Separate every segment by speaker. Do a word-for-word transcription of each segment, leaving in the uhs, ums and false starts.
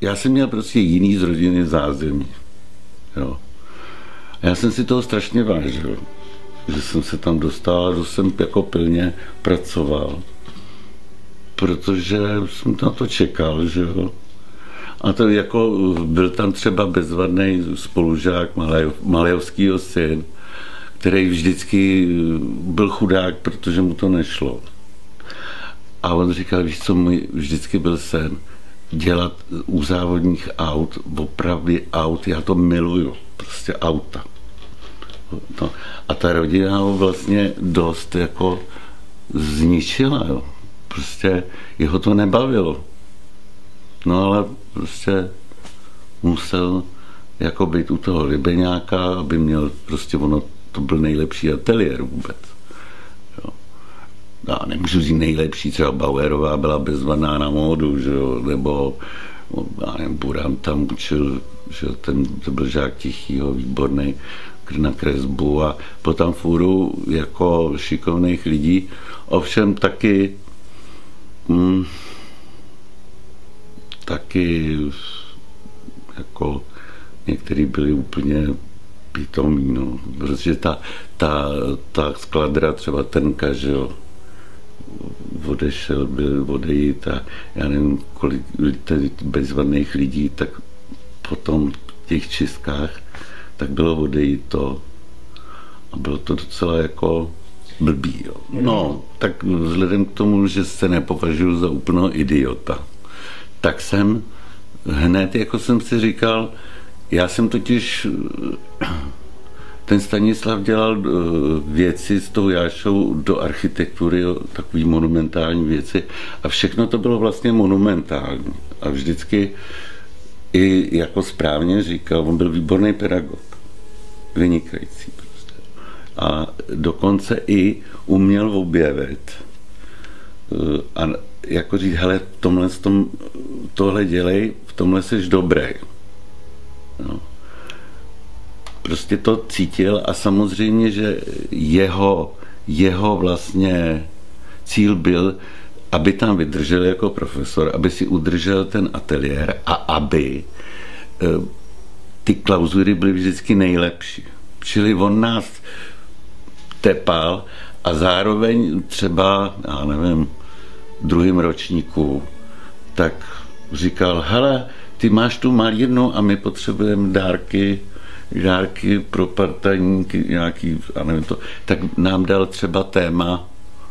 Speaker 1: já jsem měl prostě jiný z rodiny zázemí. Jo. A já jsem si toho strašně vážil, že jsem se tam dostal, že jsem jako pilně pracoval, protože jsem na to čekal, že jo. A to jako byl tam třeba bezvadný spolužák Malejovskýho syn, který vždycky byl chudák, protože mu to nešlo. A on říkal, víš co, můj vždycky byl sen dělat u závodních aut, opravy aut, já to miluju, prostě auta. No. A ta rodina ho vlastně dost jako zničila, jo. Prostě jeho to nebavilo. No ale prostě musel jako být u toho Libeňáka, aby měl prostě ono, to byl nejlepší ateliér vůbec. Jo. Já nemůžu říct nejlepší, třeba Bauerová byla bezvadná na módu, že jo, nebo já nevím, Buran tam učil, že ten to byl žák Tichýho, výborný na kresbu a potom fůru jako šikovných lidí, ovšem taky mm, taky jako některý byli úplně pitomí, no, protože ta, ta, ta skladra, třeba Tenka, že jo, odešel, byl odejít a já nevím, kolik bezvadných lidí, tak potom v těch čistkách tak bylo odejít to a bylo to docela jako blbý, jo. No, tak vzhledem k tomu, že se nepovažuji za úplného idiota, tak jsem hned, jako jsem si říkal, já jsem totiž, ten Stanislav dělal věci s tou Jášou do architektury, takový monumentální věci a všechno to bylo vlastně monumentální a vždycky i jako správně říkal, on byl výborný pedagog, vynikající prostě. A dokonce i uměl objevit a jako říct, hele, v tomhle, v tom, tohle dělej, v tomhle jsi dobrý. No. Prostě to cítil a samozřejmě, že jeho, jeho vlastně cíl byl, aby tam vydržel jako profesor, aby si udržel ten ateliér a aby ty klauzury byly vždycky nejlepší. Čili on nás tepal a zároveň třeba, já nevím, druhým ročníku, tak říkal, hele, ty máš tu malírnu a my potřebujeme dárky, dárky pro partajníky, nějaký, já nevím to, tak nám dal třeba téma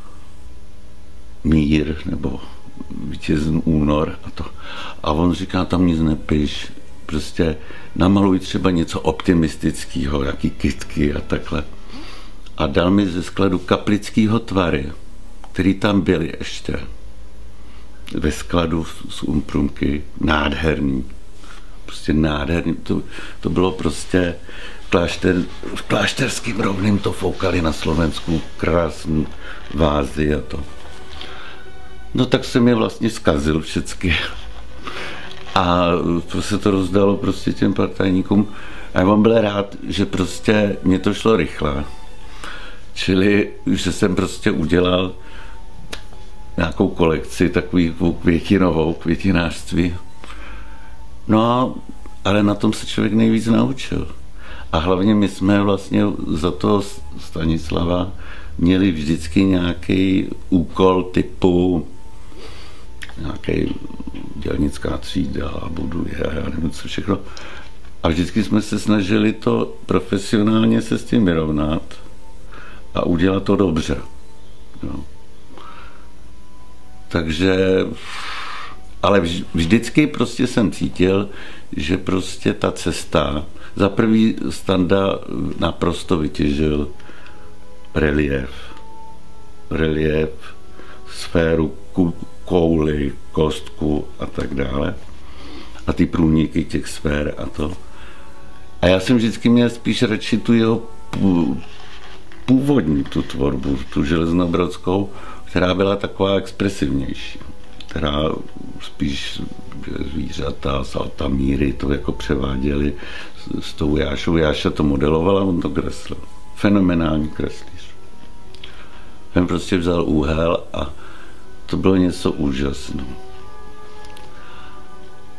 Speaker 1: mír, nebo vítězný únor a to. A on říká, tam nic nepiš, prostě namaluj třeba něco optimistického, jaký kytky a takhle. A dal mi ze skladu kaplického tvary, který tam byly ještě ve skladu z Umprumky, nádherný. Prostě nádherný. To, to bylo prostě klášter, v klášterským rovným to foukali na Slovensku, krásný vázy a to. No tak se mi vlastně zkazil všecky. A se to rozdalo prostě těm partajníkům. A on byl rád, že prostě mě to šlo rychle. Čili, že jsem prostě udělal nějakou kolekci takovou květinovou, květinářství. No, ale na tom se člověk nejvíc naučil. A hlavně my jsme vlastně za toho Stanislava měli vždycky nějaký úkol typu nějaký dělnická třída a buduje a já nevím co všechno. A vždycky jsme se snažili to profesionálně se s tím vyrovnat a udělat to dobře. Jo. Takže, ale vždycky prostě jsem cítil, že prostě ta cesta, za prvý Standa naprosto vytěžil relief. Relief, sféru, kouli, kostku a tak dále. A ty průniky těch sfér a to. A já jsem vždycky měl spíš radši tu jeho původní tu tvorbu, tu železnobrodskou, která byla taková expresivnější. Která spíš zvířata, saltamíry to jako převáděli s tou Jášou. Jáša to modelovala, on to kreslil. Fenomenální kreslíř. Ten prostě vzal úhel a to bylo něco úžasného.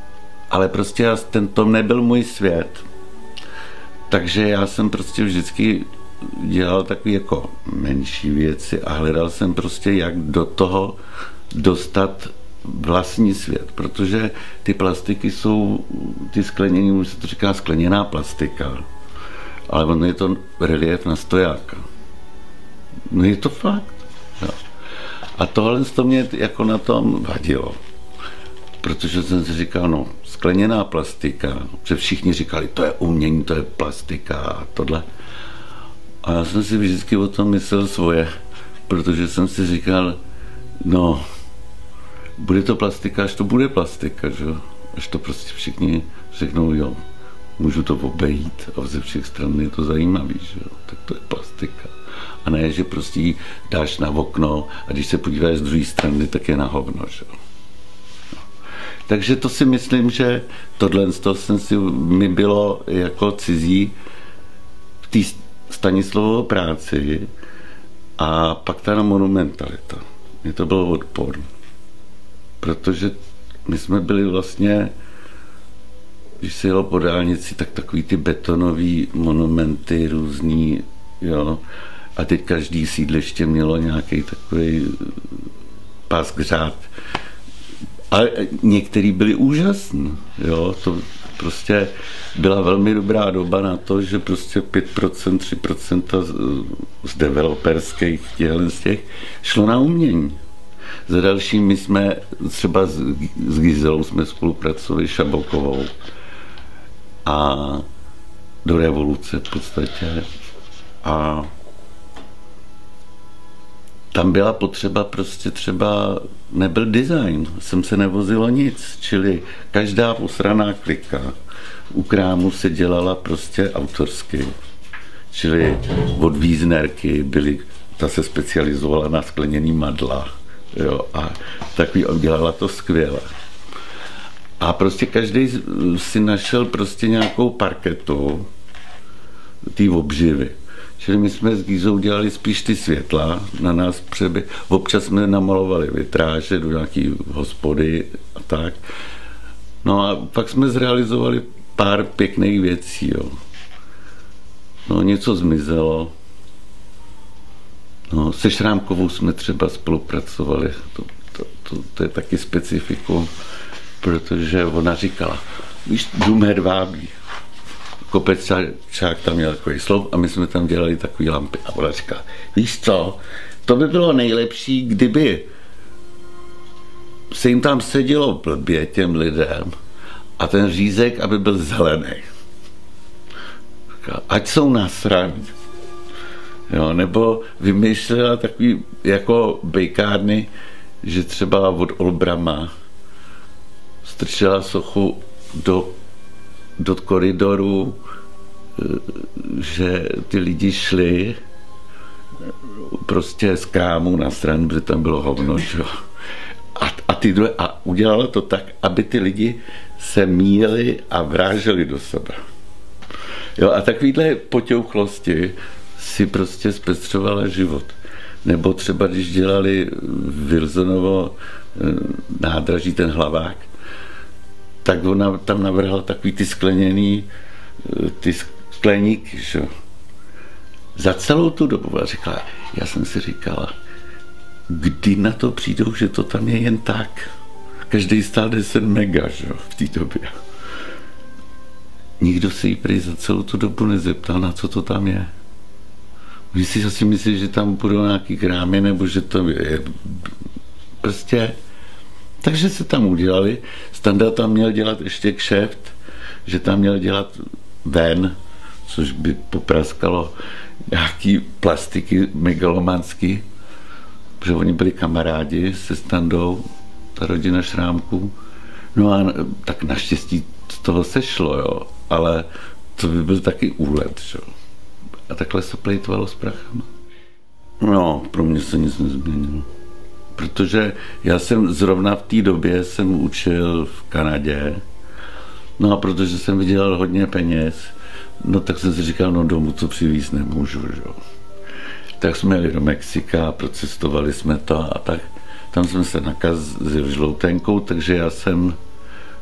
Speaker 1: ale prostě já, ten to nebyl můj svět. Takže já jsem prostě vždycky dělal takové jako menší věci a hledal jsem prostě, jak do toho dostat vlastní svět, protože ty plastiky jsou, ty sklenění, už se to říká skleněná plastika, ale ono je to relief na stojáka. No je to fakt. Jo. A tohle to mě jako na tom vadilo, protože jsem si říkal, no, skleněná plastika, že všichni říkali, to je umění, to je plastika a tohle. A já jsem si vždycky o tom myslel svoje, protože jsem si říkal, no, bude to plastika, až to bude plastika, že? Až to prostě všichni řeknou, jo, můžu to obejít a ze všech stran je to zajímavý, že? Tak to je plastika. A ne, že prostě ji dáš na okno a když se podíváš z druhé strany, tak je na hovno, že? No. Takže to si myslím, že tohle z toho jsem si, mi bylo jako cizí v té Stanislovovo práci a pak ta monumentalita. Mně to bylo odpor. Protože my jsme byli vlastně, když se jelo po dálnici, tak takový ty betonové monumenty různý, jo. A teď každý sídliště mělo nějaký takový pás křát. Ale některý byli úžasný, jo. To prostě byla velmi dobrá doba na to, že prostě pět procent, tři procenta z developerských těchto z těch šlo na umění. Za dalším my jsme třeba s, s Gizelou jsme spolupracovali, Šabokovou a do revoluce v podstatě. A tam byla potřeba prostě třeba, nebyl design, jsem se nevozilo nic, čili každá posraná klika u krámu se dělala prostě autorsky, čili od Wiesnerky byly, ta se specializovala na skleněný madla, jo, a takový dělala to skvěle. A prostě každý si našel prostě nějakou parketu té obživy. Čili my jsme s Gizou dělali spíš ty světla, na nás přeby. Občas jsme namalovali vitráže do nějaký hospody a tak. No a pak jsme zrealizovali pár pěkných věcí, jo. No něco zmizelo. No, se Šrámkovou jsme třeba spolupracovali, to, to, to, to je taky specifikum, protože ona říkala, víš, dům hedvábí. Kopečák tam měl takový sloup a my jsme tam dělali takové lampy. A ona říká, víš co, to by bylo nejlepší, kdyby se jim tam sedělo blbě těm lidem a ten řízek, aby byl zelený. Říká, ať jsou nasraní. Jo, nebo vymýšlela takový jako bejkárny, že třeba od Olbrama strčila sochu do do koridoru, že ty lidi šli prostě z krámu na stranu, protože tam bylo hovno, že? A, a, ty druhé, a udělala to tak, aby ty lidi se míjeli a vráželi do sebe. Jo, a takovýhle potěuchlosti si prostě zpestřovala život. Nebo třeba, když dělali Wilsonovo nádraží, ten hlavák, tak ona tam navrhla takový ty skleněný, ty skleníky, že? Za celou tu dobu a říkala, já jsem si říkala, kdy na to přijdou, že to tam je jen tak. Každý stál deset mega, že? V té době. Nikdo se jí prý za celou tu dobu nezeptal, na co to tam je. Vy si asi myslíte, že tam budou nějaký krámy, nebo že to je prostě. Takže se tam udělali. Standa tam měl dělat ještě kšeft, že tam měl dělat ven, což by popraskalo nějaký plastiky megalomanský, protože oni byli kamarádi se Standou, ta rodina Šrámků. No a tak naštěstí z toho sešlo, jo, ale to by byl taky úlet, jo. A takhle se plejtovalo s prachama. No, pro mě se nic nezměnilo. Protože já jsem zrovna v té době jsem učil v Kanadě, no a protože jsem vydělal hodně peněz, no tak jsem si říkal, no domů to přivízt nemůžu, že? Tak jsme jeli do Mexika, procestovali jsme to a tak. Tam jsme se nakazili žloutenkou, takže já jsem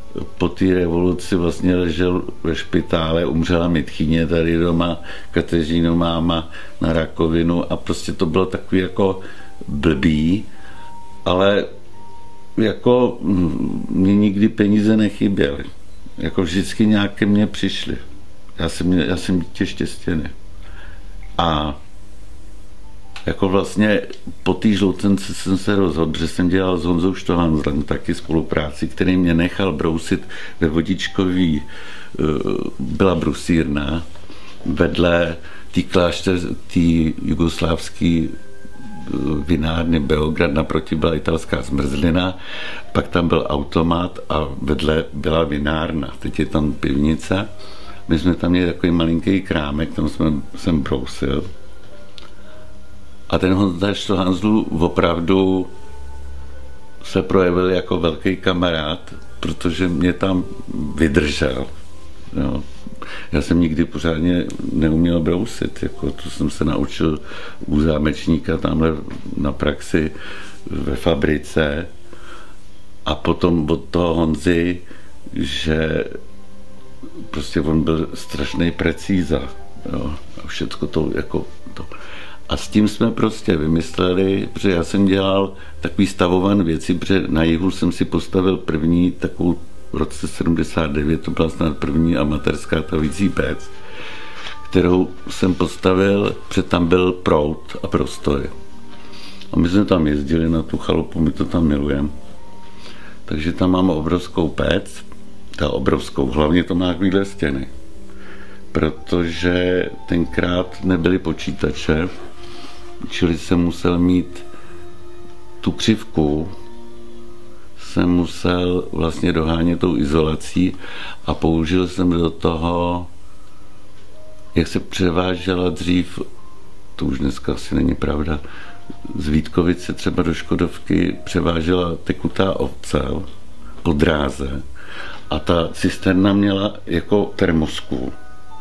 Speaker 1: po té revoluci vlastně ležel ve špitále, umřela mi tchyně tady doma, Kateřínu máma na rakovinu a prostě to bylo takový jako blbý, ale jako mě nikdy peníze nechyběly. Jako vždycky nějaké mě přišly. Já jsem, já jsem dítě štěstěný. A jako vlastně po té žloutence jsem se rozhodl, že jsem dělal s Honzou Štohanzlem taky spolupráci, který mě nechal brousit ve Vodičkový, byla brusírna, vedle té klášter, té jugoslávské vinárny Beograd, naproti byla italská zmrzlina, pak tam byl automat a vedle byla vinárna, teď je tam pivnice. My jsme tam měli takový malinký krámek, tam jsme, jsem brousil. A ten Honza Štohanzl opravdu se projevil jako velký kamarád, protože mě tam vydržel. Jo. Já jsem nikdy pořádně neuměl brousit, jako to jsem se naučil u zámečníka tamhle na praxi ve fabrice a potom od toho Honzy, že prostě on byl strašný precíza, jo, a všecko to jako to. A s tím jsme prostě vymysleli, protože já jsem dělal takový stavované věci, protože na jihu jsem si postavil první takovou v roce sedmdesát devět, to byla snad první amatérská tavící pec, kterou jsem postavil, protože tam byl proud a prostoj. A my jsme tam jezdili na tu chalupu, my to tam milujeme. Takže tam mám obrovskou pec, ta obrovskou, hlavně to má takovýhle stěny. Protože tenkrát nebyly počítače, čili jsem musel mít tu křivku, jsem musel vlastně dohánět tou izolací a použil jsem do toho, jak se převážela dřív, to už dneska asi není pravda, z Vítkovice třeba do Škodovky převážela tekutá ocel po dráze a ta cisterna měla jako termosku.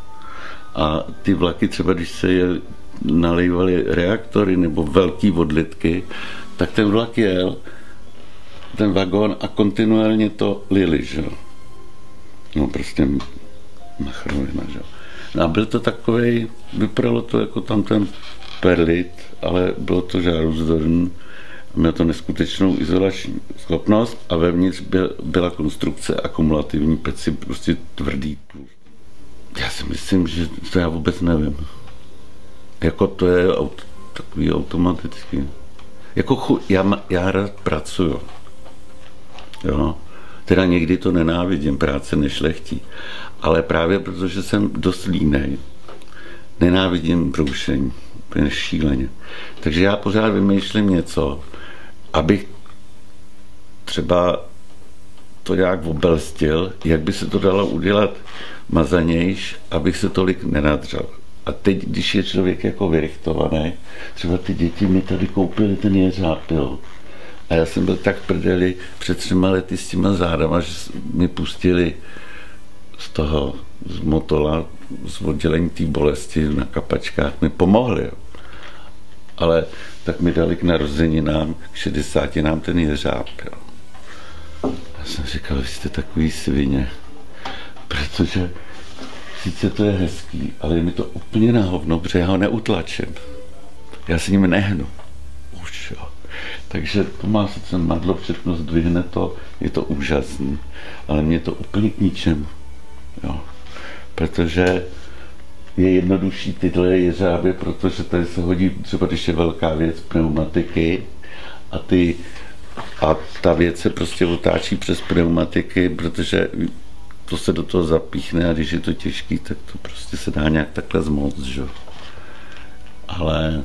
Speaker 1: A ty vlaky třeba, když se je nalejvaly reaktory nebo velký odlitky, tak ten vlak jel, ten vagón a kontinuálně to lili, že jo. No prostě machrovina, že jo. No a byl to takovej, vypadalo to jako tam ten perlit, ale bylo to žáruzdorný, měl to neskutečnou izolační schopnost a vevnitř byl, byla konstrukce akumulativní peci, prostě tvrdý. Já si myslím, že to já vůbec nevím. Jako to je aut, takový automatický. Jako chu, já, já rád pracuju. Jo. Teda někdy to nenávidím, práce nešlechtí. Ale právě protože jsem dost línej, nenávidím broušení, úplně šíleně. Takže já pořád vymýšlím něco, abych třeba to nějak obelstil, jak by se to dalo udělat mazanějš, abych se tolik nenadřel. A teď, když je člověk jako vyrichtovaný, třeba ty děti mi tady koupili ten jeřáb, jo. A já jsem byl tak prdeli před třema lety s těma zádama, že mi pustili z toho, z motola, z oddělení té bolesti na kapačkách, mi pomohli, jo. Ale tak mi dali k narozeninám, k šedesáti nám ten jeřáb, jo. Já jsem říkal, vy jste takový svině, protože sice to je hezký, ale je mi to úplně na hovno, protože já ho neutlačím. Já se ním nehnu. Už, jo. Takže to má sice madlo, všechno zdvihne to, je to úžasný, ale mě to úplně k ničemu. Jo. Protože je jednodušší tyhle jeřáby, protože tady se hodí třeba, když je velká věc, pneumatiky a, ty, a ta věc se prostě otáčí přes pneumatiky, protože to se do toho zapíchne a když je to těžký, tak to prostě se dá nějak takhle zmoct, že? Ale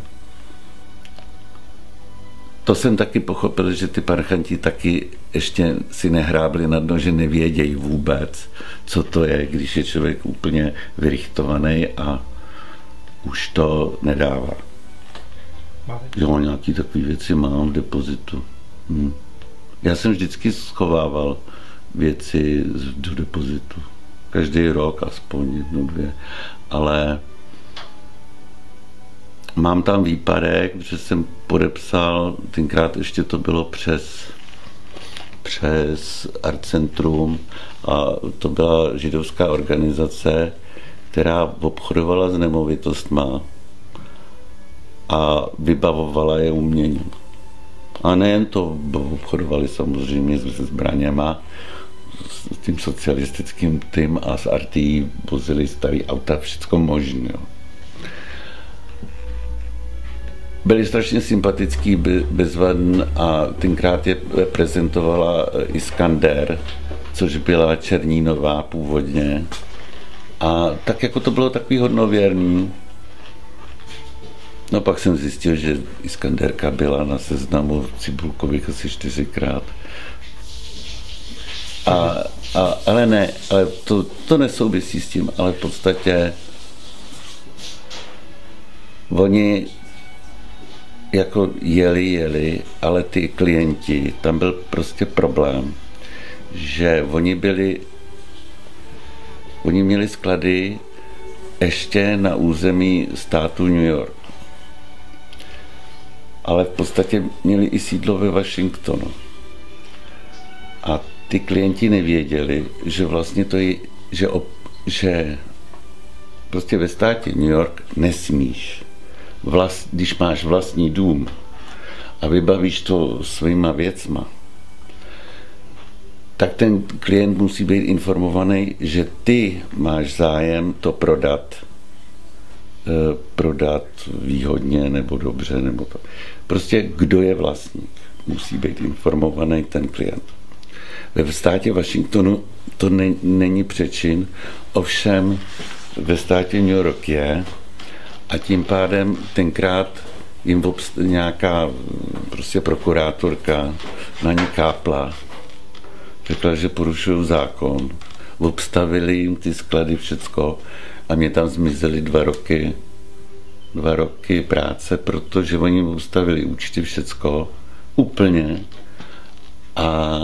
Speaker 1: to jsem taky pochopil, že ty parchanti taky ještě si nehrábli na dno, že nevědějí vůbec, co to je, když je člověk úplně vyrichtovaný a už to nedává. Jo, nějaký takové věci mám v depozitu. Hm. Já jsem vždycky schovával věci do depozitu. Každý rok aspoň jednu, dvě. Ale mám tam výpadek, že jsem podepsal, tenkrát ještě to bylo přes přes Art Centrum a to byla židovská organizace, která obchodovala s nemovitostma a vybavovala je uměním. A nejen to, obchodovali samozřejmě s zbraněma, s tím socialistickým tým a s arty vozili starý auta, všecko možné. Byli strašně sympatický, bezvadný a tenkrát je prezentovala Iskander, což byla Černínová původně. A tak jako to bylo takový hodnověrný. No pak jsem zjistil, že Iskanderka byla na seznamu Cibulkových asi čtyřikrát. A, a, ale ne, ale to, to nesouvisí s tím, ale v podstatě oni jako jeli, jeli, ale ty klienti, tam byl prostě problém, že oni byli, oni měli sklady ještě na území státu New York. Ale v podstatě měli i sídlo ve Washingtonu. A ty klienti nevěděli, že vlastně to je, že, op, že prostě ve státě New York nesmíš. Vlast, když máš vlastní dům a vybavíš to svýma věcma, tak ten klient musí být informovaný, že ty máš zájem to prodat, eh, prodat výhodně nebo dobře, nebo to. Prostě kdo je vlastník, musí být informovaný ten klient. Ve státě Washingtonu to ne, není přečin, ovšem ve státě New York je a tím pádem tenkrát jim obst- nějaká prostě prokurátorka na ní kápla, řekla, že porušují zákon, obstavili jim ty sklady všecko a mě tam zmizely dva roky, dva roky práce, protože oni jim obstavili účty všecko úplně a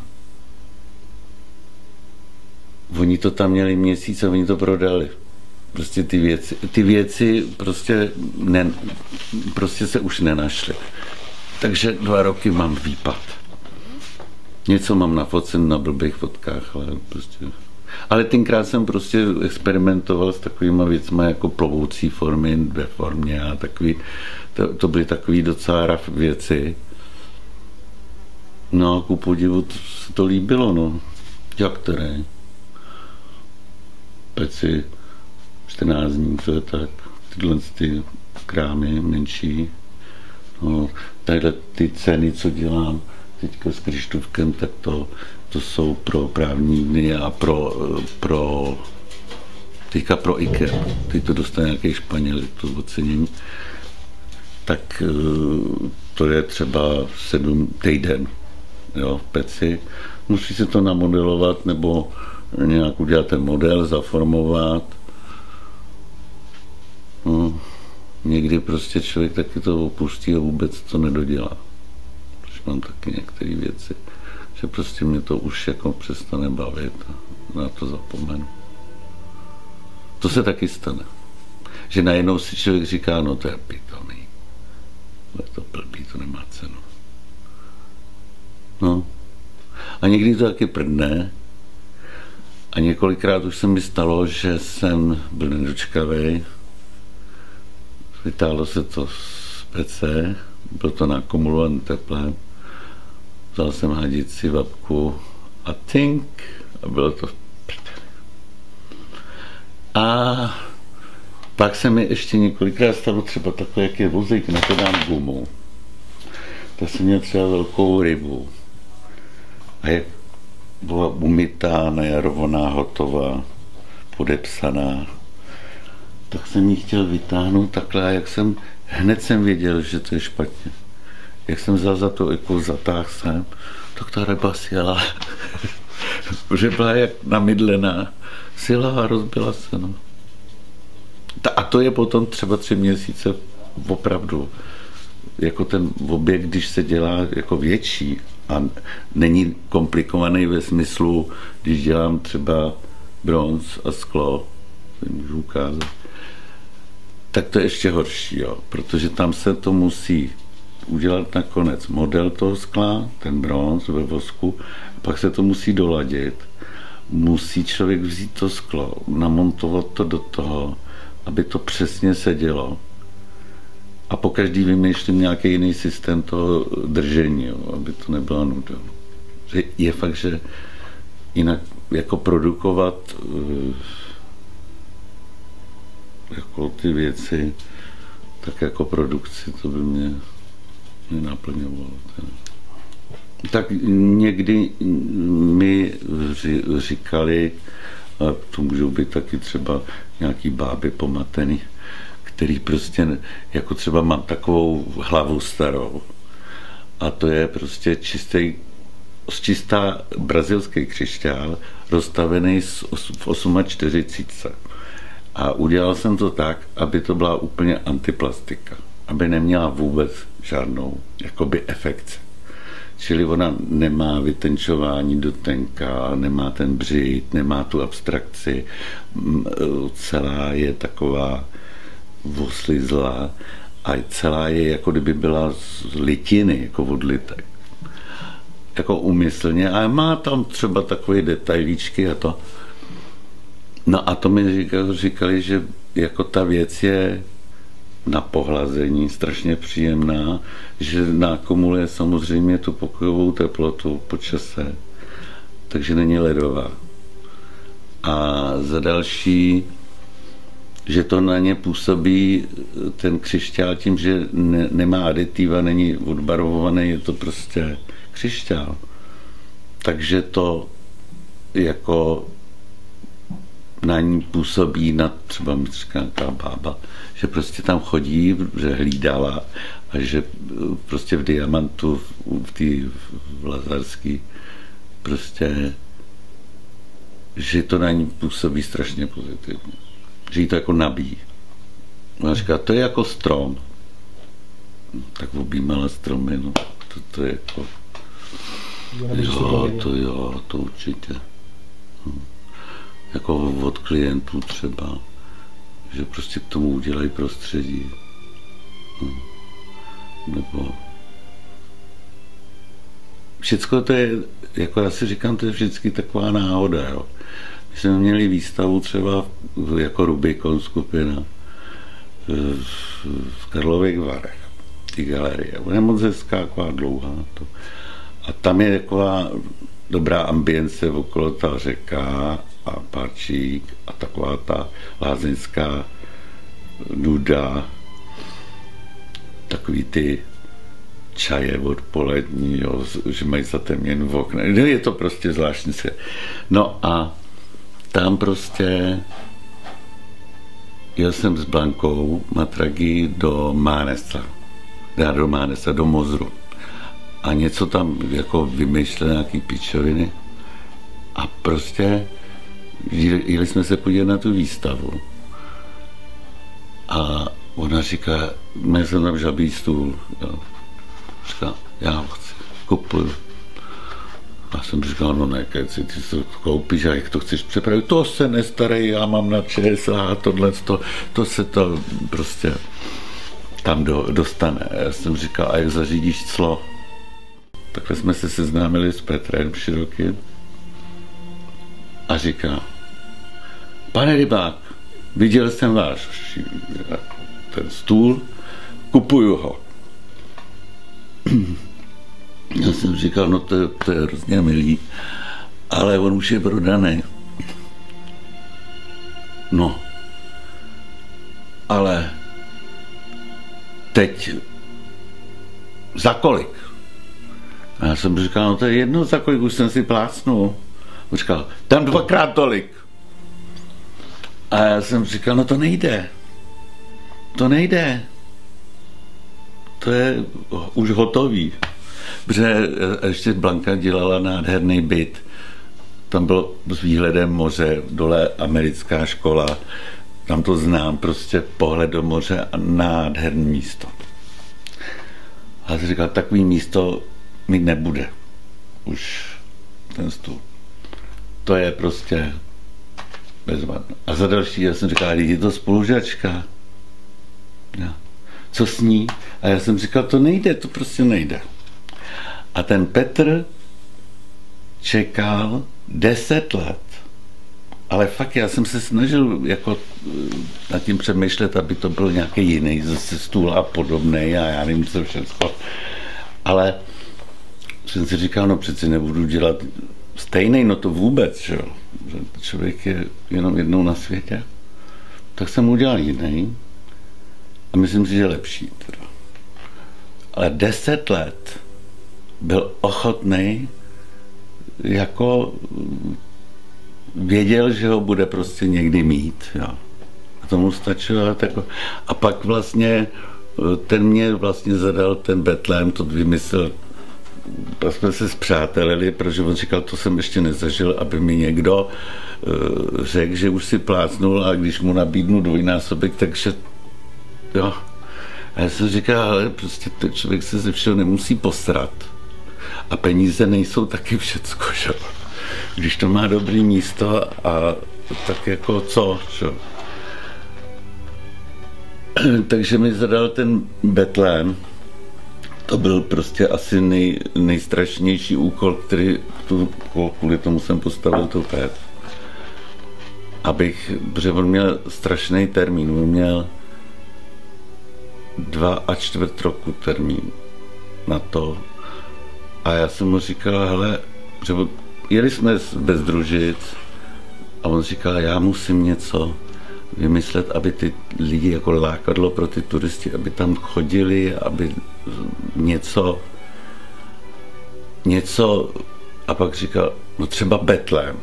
Speaker 1: oni to tam měli měsíc a oni to prodali. Prostě ty věci, ty věci prostě, ne, prostě se už nenašly. Takže dva roky mám výpad. Něco mám nafocen na blbých fotkách, ale prostě... Ale tenkrát jsem prostě experimentoval s takovýma věcma jako plovoucí formy ve formě a takový, to, to byly takový docela raf věci. No a ku podivu to, se to líbilo, no. Jak které? Peci čtrnáct dní, to je tak. Tyhle ty krámy menší. No, tadyhle ty ceny, co dělám teďka s Krištůvkem, tak to, to jsou pro právní dny a pro, pro teďka pro IKEA. Teď to dostane nějaký Španěl, to ocenění. Tak to je třeba sedm týden, jo, v peci. Musí se to namodelovat nebo nějak udělat ten model, zaformovat. No, někdy prostě člověk taky to opustí a vůbec to nedodělá. Protože mám taky některé věci, že prostě mě to už jako přestane bavit a na to zapomenu. To se taky stane. Že najednou si člověk říká, no to je pitomý. To je to blbý, to nemá cenu. No. A někdy to taky prdne. A několikrát už se mi stalo, že jsem byl nedočkavý. Vytáhlo se to z pece, bylo to nakumulované teplem. Vzal jsem hadici, vapku a tink a bylo to v prdeli. A pak se mi ještě několikrát stalo třeba takový, jak je vozík, na to dám gumu. Tak jsem měl třeba velkou rybu. A jak byla umytá, najarovaná, hotová, podepsaná, tak jsem ji chtěl vytáhnout takhle a jak jsem, hned jsem věděl, že to je špatně. Jak jsem vzal za to, jako zatáhl jsem, tak ta ryba sjela, že byla jak namydlená, sjela a rozbila se. No. A to je potom třeba tři měsíce opravdu, jako ten objekt, když se dělá jako větší a není komplikovaný ve smyslu, když dělám třeba bronz a sklo, to můžu ukázat, tak to je ještě horší, jo, protože tam se to musí udělat nakonec model toho skla, ten bronz ve vosku, a pak se to musí doladit. Musí člověk vzít to sklo, namontovat to do toho, aby to přesně sedělo. A po každý vymýšlím nějaký jiný systém toho držení, jo, aby to nebyla nuda. Že je fakt, že jinak jako produkovat jako ty věci, tak jako produkci, to by mě, mě naplňovalo. Tak někdy mi říkali, a to můžou být taky třeba nějaký báby pomatený, který prostě, jako třeba mám takovou hlavu starou. A to je prostě čistý, čistá brazilský křišťál, rozstavený v čtyřicet osm. A udělal jsem to tak, aby to byla úplně antiplastika. Aby neměla vůbec žádnou jakoby efekci. Čili ona nemá vytenčování do tenka, nemá ten břit, nemá tu abstrakci. Celá je taková oslizlá a celá je, jako kdyby byla z litiny, jako odlitek. Jako úmyslně, ale má tam třeba takové detailíčky a to. No a to mi říkali, říkali, že jako ta věc je na pohlazení strašně příjemná, že nakumuluje samozřejmě tu pokojovou teplotu po čase, takže není ledová. A za další, že to na ně působí ten křišťál tím, že ne, nemá aditiva, není odbarvovaný, je to prostě křišťál. Takže to jako na ní působí na třeba mistřinská bába, že prostě tam chodí, že hlídala a že prostě v diamantu, v té lazarský, prostě, že to na ní působí strašně pozitivně. Že jí to jako nabíjí. Ona říká, to je jako strom. Tak objímala stromy, no. To, to je jako... Jo, to jo, to určitě. Hm. Jako od klientů třeba, že prostě k tomu udělají prostředí. Hm. Nebo... Všecko to je, jako já si říkám, to je vždycky taková náhoda, jo. My jsme měli výstavu třeba jako Rubikon skupina v Karlových Varech, ty galerie. Ona je moc hezká, taková dlouhá. To. A tam je taková dobrá ambience okolo, ta řeka a parčík a taková ta lázeňská nuda, takový ty čaje odpolední, jo, že mají zatemněn v okna. Je to prostě zvláštní se. No a tam prostě jel jsem s Blankou Matragi do Mánesa, do Mánesa, do Mozru. A něco tam jako vymýšlel, nějaký pičoviny. A prostě jeli jsme se podívat na tu výstavu. A ona říká, měl jsem tam žabý stůl. Jo. Říká, já ho chci, kupuju. A jsem říkal, no ne, keci, ty to koupíš a jak to chceš přepravit, to se nestarej, já mám na šedesát a tohle, to, to se to prostě tam do, dostane. Já jsem říkal, a jak zařídíš clo? Takhle jsme se seznámili s Petrem Širokým a říká, pane Rybák, viděl jsem váš ten stůl, kupuju ho. Já jsem říkal, no to, to je hrozně milý, ale on už je prodaný. No, ale teď za kolik? A já jsem říkal, no to je jedno, za kolik už jsem si plácnul. On říkal, tam dvakrát tolik. A já jsem říkal, no to nejde. To nejde. To je už hotový. Protože ještě Blanka dělala nádherný byt. Tam bylo s výhledem moře, dole americká škola. Tam to znám, prostě pohled do moře a nádherný místo. A já jsem říkal, takový místo mi nebude. Už ten stůl. To je prostě bezvadné. A za další, já jsem říkal, je to spolužačka. Ja. co s ní? A já jsem říkal, to nejde, to prostě nejde. A ten Petr čekal deset let. Ale fakt, já jsem se snažil jako nad tím přemýšlet, aby to byl nějaký jiný zase stůl a podobný a já nevím, co všechno. Ale jsem si říkal, no přeci nebudu dělat stejný, no to vůbec, že člověk je jenom jednou na světě. Tak jsem udělal jiný a myslím si, že lepší. Teda. Ale deset let byl ochotný, jako věděl, že ho bude prostě někdy mít. Jo. A tomu stačilo. Tako... A pak vlastně ten mě vlastně zadal ten Betlém, to vymyslel, pak jsme se zpřátelili, protože on říkal, to jsem ještě nezažil, aby mi někdo uh, řekl, že už si plácnul a když mu nabídnu dvojnásobek, takže jo. A já jsem říkal, ale prostě ten člověk se ze všeho nemusí posrat. A peníze nejsou taky všecko, že? Když to má dobrý místo a tak jako co, že? Takže mi zadal ten Betlém. To byl prostě asi nej, nejstrašnější úkol, který tu, kvůli tomu jsem postavil tu pet. Abych, protože on měl strašný termín, on měl dva a čtvrt roku termín na to. A já jsem mu říkal, hele, že jeli jsme bez družic a on říkal, já musím něco vymyslet, aby ty lidi jako lákadlo pro ty turisty, aby tam chodili, aby něco, něco, a pak říkal, no třeba Betlém.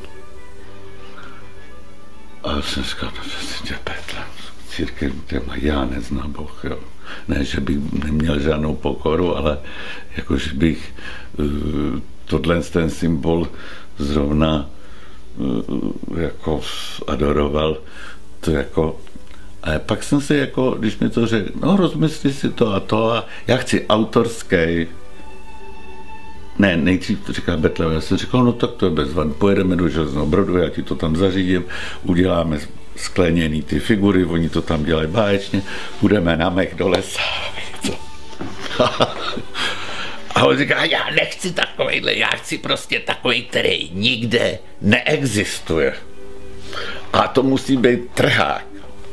Speaker 1: A já jsem říkal, no přesně Betlém, církev, já neznám Boh, jo. Ne, že bych neměl žádnou pokoru, ale jako, že bych uh, tohle ten symbol zrovna uh, jako adoroval, to jako, a pak jsem si jako, když mi to řekl, no rozmysli si to a to a já chci autorský, ne, nejdřív to říká Betlém, já jsem říkal, no tak to je bezvan, pojedeme do Železného Brodu, já ti to tam zařídím, uděláme skleněný ty figury, oni to tam dělají báječně, půjdeme na mech do lesa, a on říká, já nechci takovejhle, já chci prostě takový, který nikde neexistuje. A to musí být trhák.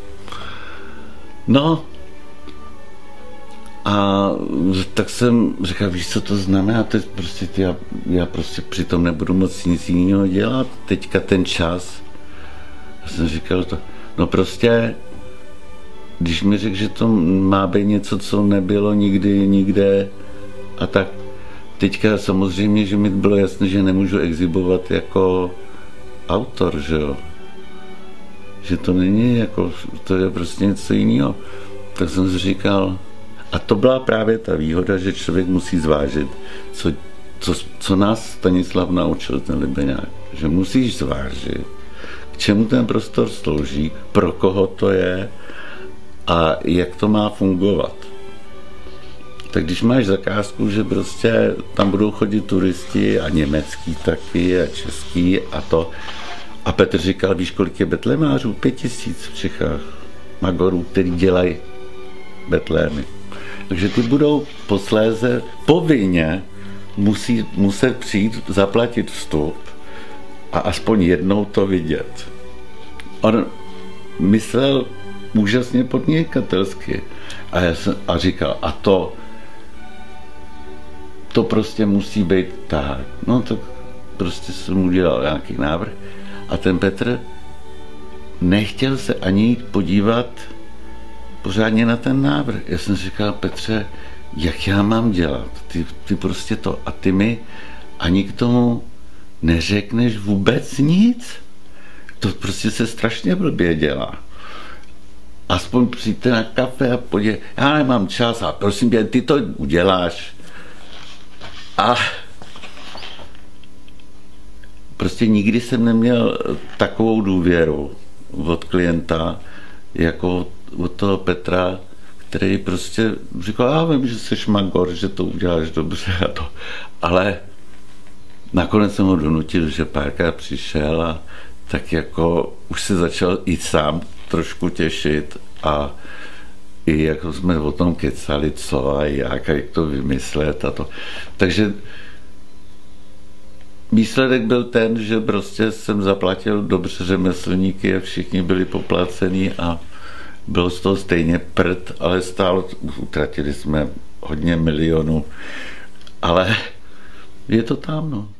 Speaker 1: No, a tak jsem říkal, víš, co to znamená, teď prostě ty, já, já prostě přitom nebudu moc nic jiného dělat, teďka ten čas. Já jsem říkal to, no prostě, když mi řekl, že to má být něco, co nebylo nikdy, nikde, a tak teďka samozřejmě, že mi bylo jasné, že nemůžu exhibovat jako autor, že jo. Že to není jako, to je prostě něco jiného. Tak jsem si říkal, a to byla právě ta výhoda, že člověk musí zvážit, co, co, co nás Stanislav naučil, ten Libeňák, že musíš zvážit, k čemu ten prostor slouží, pro koho to je a jak to má fungovat. Tak když máš zakázku, že prostě tam budou chodit turisti a německý taky a český a to. A Petr říkal, víš, kolik je betlémářů? Pět tisíc v Čechách, magorů, který dělají betlémy. Takže ty budou posléze povinně musí, muset přijít, zaplatit vstup a aspoň jednou to vidět. On myslel úžasně podnikatelsky a, já jsem, a říkal, a to to prostě musí být tak. No tak prostě jsem udělal nějaký návrh a ten Petr nechtěl se ani jít podívat pořádně na ten návrh. Já jsem říkal, Petře, jak já mám dělat? Ty, ty prostě to. A ty mi ani k tomu neřekneš vůbec nic. To prostě se strašně blbě dělá. Aspoň přijďte na kafe a podívej, já nemám čas a prosím tě, ty to uděláš. A prostě nikdy jsem neměl takovou důvěru od klienta, jako od toho Petra, který prostě říkal, já vím, že jsi magor, že to uděláš dobře a to. Ale nakonec jsem ho donutil, že párkrát přišel a tak jako už se začal i sám trošku těšit a i jako jsme o tom kecali, co a jak, a jak to vymyslet a to. Takže výsledek byl ten, že prostě jsem zaplatil dobře řemeslníky a všichni byli poplacení a bylo z toho stejně prd, ale stálo, utratili jsme hodně milionů, ale je to tam, no.